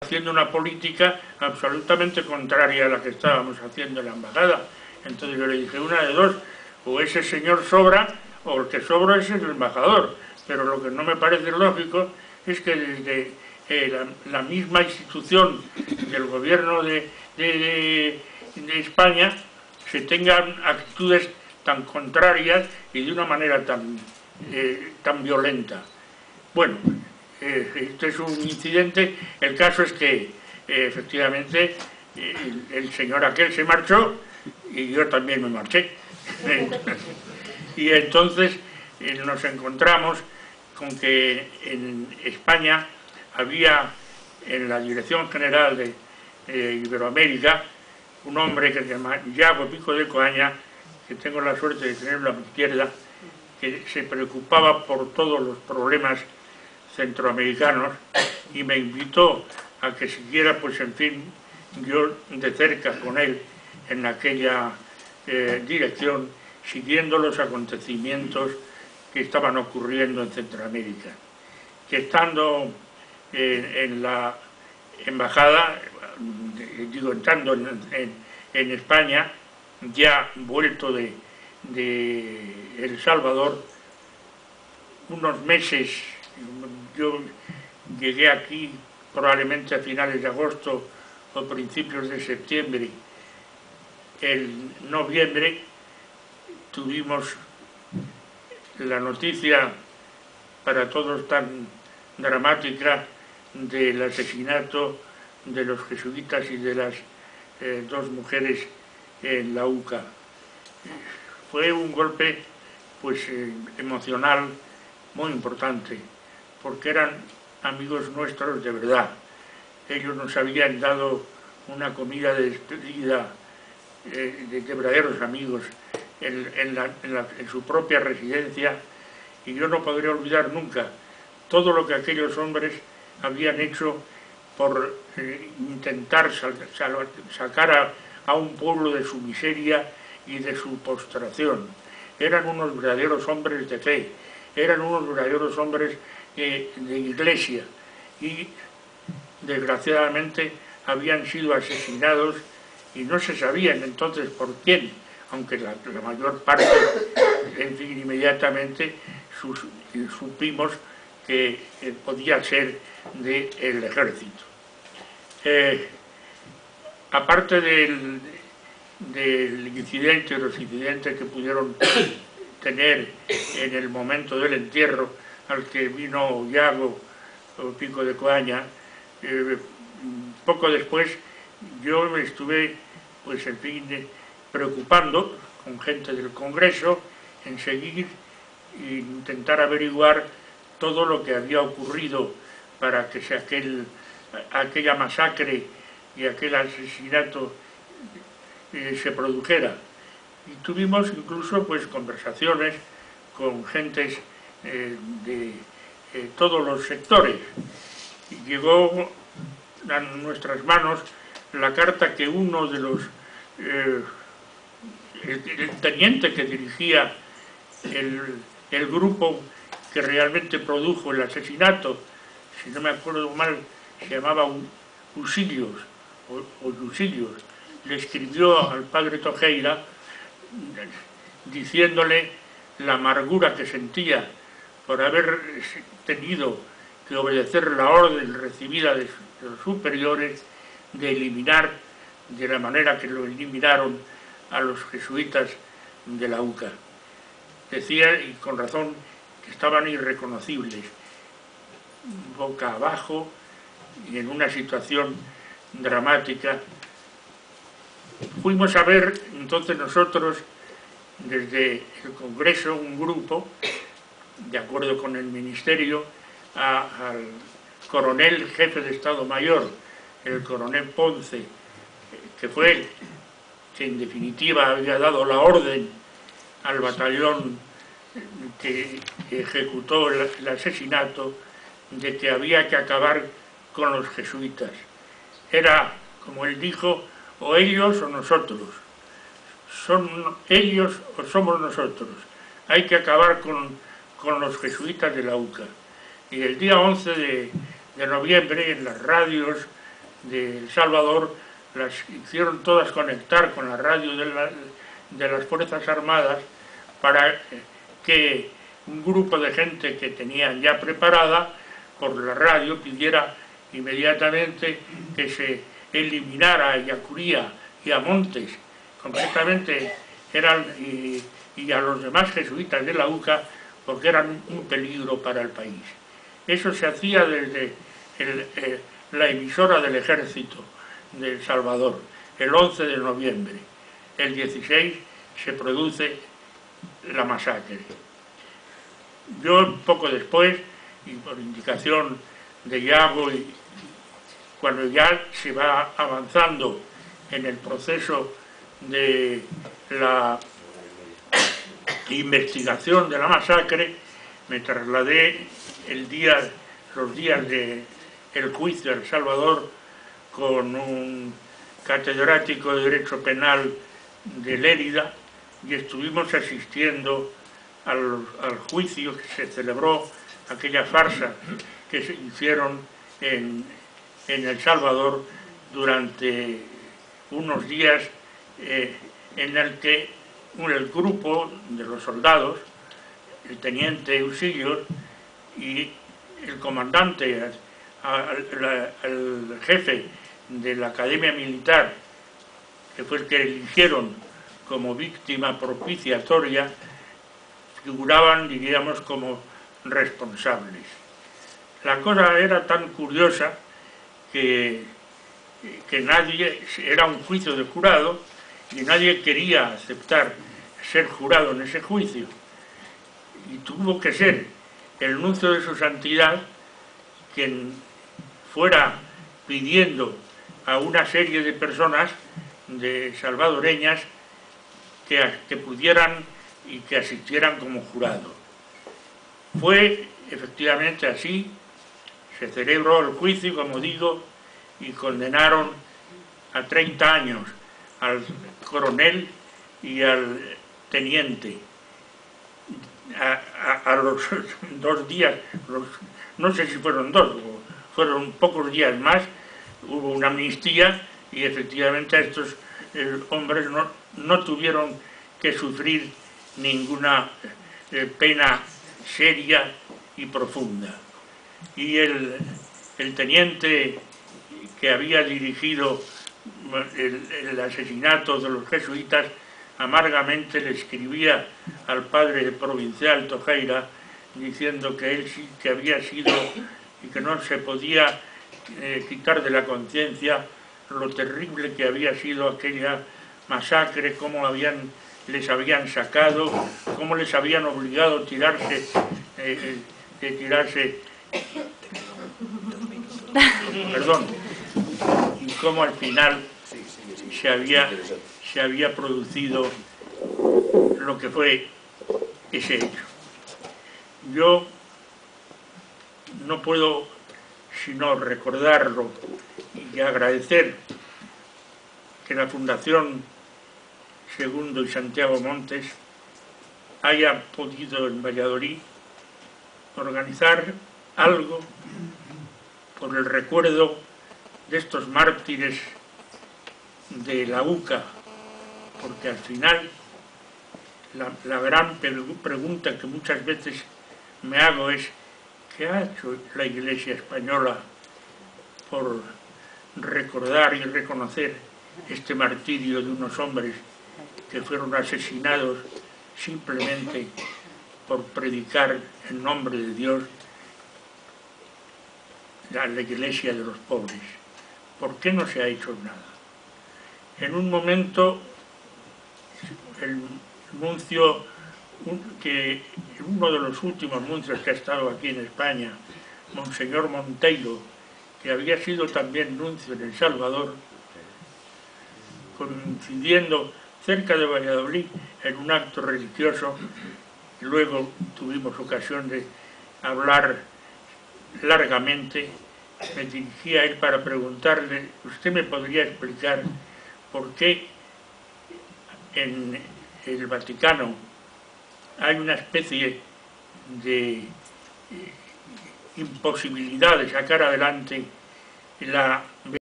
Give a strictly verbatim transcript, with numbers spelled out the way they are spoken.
haciendo una política absolutamente contraria a la que estábamos haciendo en la embajada. Entonces yo le dije, una de dos, o ese señor sobra, o el que sobra es el embajador. Pero lo que no me parece lógico es que desde eh, la, la misma institución del gobierno de, de, de, de España se tengan actitudes tan contrarias y de una manera tan, eh, tan violenta. Bueno, eh, este es un incidente. El caso es que eh, efectivamente eh, el señor aquel se marchó y yo también me marché. Y entonces eh, nos encontramos con que en España había en la Dirección General de eh, Iberoamérica un hombre que se llama Yago Pico de Coaña, que tengo la suerte de tenerlo a mi izquierda, que se preocupaba por todos los problemas centroamericanos y me invitó a que siguiera, pues en fin, yo de cerca con él en aquella eh, dirección, siguiendo los acontecimientos que estaban ocurriendo en Centroamérica. Que estando eh, en la embajada, digo, entrando en, en, en España, ya vuelto de, de El Salvador, unos meses, yo llegué aquí probablemente a finales de agosto o principios de septiembre. En noviembre tuvimos la noticia para todos tan dramática del asesinato de los jesuitas y de las eh, dos mujeres en la U C A. Fue un golpe pues eh, emocional muy importante, porque eran amigos nuestros de verdad. Ellos nos habían dado una comida de despedida eh, de, de verdaderos amigos en, en, la, en, la, en su propia residencia, y yo no podré olvidar nunca todo lo que aquellos hombres habían hecho por eh, intentar sal, sal, sacar a, a un pueblo de su miseria y de su postración. Eran unos verdaderos hombres de fe, eran unos verdaderos hombres eh, de iglesia, y desgraciadamente habían sido asesinados y no se sabían entonces por quién, aunque la, la mayor parte, en fin, inmediatamente sus, supimos que eh, podía ser del ejército. Eh, aparte del, del incidente, los incidentes que pudieron tener en el momento del entierro al que vino Yago Pico de Coaña, eh, poco después yo me estuve, pues en fin, preocupando con gente del Congreso en seguir e intentar averiguar todo lo que había ocurrido para que se aquel, aquella masacre y aquel asesinato eh, se produjera. Y tuvimos incluso pues conversaciones con gentes eh, de eh, todos los sectores. Y llegó a nuestras manos la carta que uno de los eh, el, el teniente que dirigía el, el grupo que realmente produjo el asesinato, si no me acuerdo mal, se llamaba Usillos, o, o Usillos, le escribió al padre Tojeira diciéndole la amargura que sentía por haber tenido que obedecer la orden recibida de los superiores de eliminar de la manera que lo eliminaron a los jesuitas de la U C A. Decía, y con razón, que estaban irreconocibles, boca abajo y en una situación dramática. Fuimos a ver entonces nosotros desde el Congreso un grupo, de acuerdo con el Ministerio, a, al coronel jefe de Estado Mayor, el coronel Ponce, que fue él que en definitiva había dado la orden al batallón que ejecutó el, el asesinato, de que había que acabar con los jesuitas. Era, como él dijo, o ellos o nosotros. Son ellos o somos nosotros. Hay que acabar con, con los jesuitas de la U C A. Y el día once de, de noviembre, en las radios de El Salvador las hicieron todas conectar con la radio de, la, de las Fuerzas Armadas para que un grupo de gente que tenían ya preparada por la radio pidiera inmediatamente que se eliminara a Yacuría y a Montes, concretamente eran, y, y a los demás jesuitas de la U C A, porque eran un peligro para el país. Eso se hacía desde el, eh, la emisora del Ejército de El Salvador, el once de noviembre. El dieciséis se produce la masacre. Yo, poco después, y por indicación de Yago, y cuando ya se va avanzando en el proceso de la investigación de la masacre, me trasladé el día, los días del juicio a El Salvador con un catedrático de Derecho Penal de Lérida y estuvimos asistiendo al, al juicio que se celebró, aquella farsa que se hicieron en, en El Salvador durante unos días eh, en el que el grupo de los soldados, el teniente Auxilios y el comandante, el, el jefe de la Academia Militar, que fue el que eligieron como víctima propiciatoria, figuraban, diríamos, como responsables. La cosa era tan curiosa que, que nadie, era un juicio de jurado y nadie quería aceptar ser jurado en ese juicio. Y tuvo que ser el nuncio de su santidad quien fuera pidiendo a una serie de personas de salvadoreñas que, que pudieran y que asistieran como jurado. Fue efectivamente así, se celebró el juicio, como digo, y condenaron a treinta años al coronel y al teniente. A, a, a los dos días, los, no sé si fueron dos, o fueron pocos días más, hubo una amnistía y efectivamente estos eh, hombres no, no tuvieron que sufrir ninguna eh, pena seria y profunda. Y el, el teniente que había dirigido el, el asesinato de los jesuitas amargamente le escribía al padre provincial Tojeira diciendo que él sí que había sido y que no se podía eh, quitar de la conciencia lo terrible que había sido aquella masacre, cómo habían, les habían sacado, cómo les habían obligado a tirarse, eh, eh, tirarse, perdón, y cómo al final se había, se había producido lo que fue ese hecho. Yo no puedo sino recordarlo y agradecer que la Fundación Segundo y Santiago Montes haya podido en Valladolid organizar algo por el recuerdo de estos mártires de la U C A, porque al final la, la gran pregunta que muchas veces me hago es ¿qué ha hecho la Iglesia española por recordar y reconocer este martirio de unos hombres que fueron asesinados simplemente por predicar en nombre de Dios a la Iglesia de los pobres? ¿Por qué no se ha hecho nada? En un momento, el nuncio, que uno de los últimos nuncios que ha estado aquí en España, Monseñor Monteiro, que había sido también nuncio en El Salvador, coincidiendo cerca de Valladolid en un acto religioso, y luego tuvimos ocasión de hablar largamente, me dirigí a él para preguntarle, ¿usted me podría explicar por qué en el Vaticano hay una especie de imposibilidad de sacar adelante la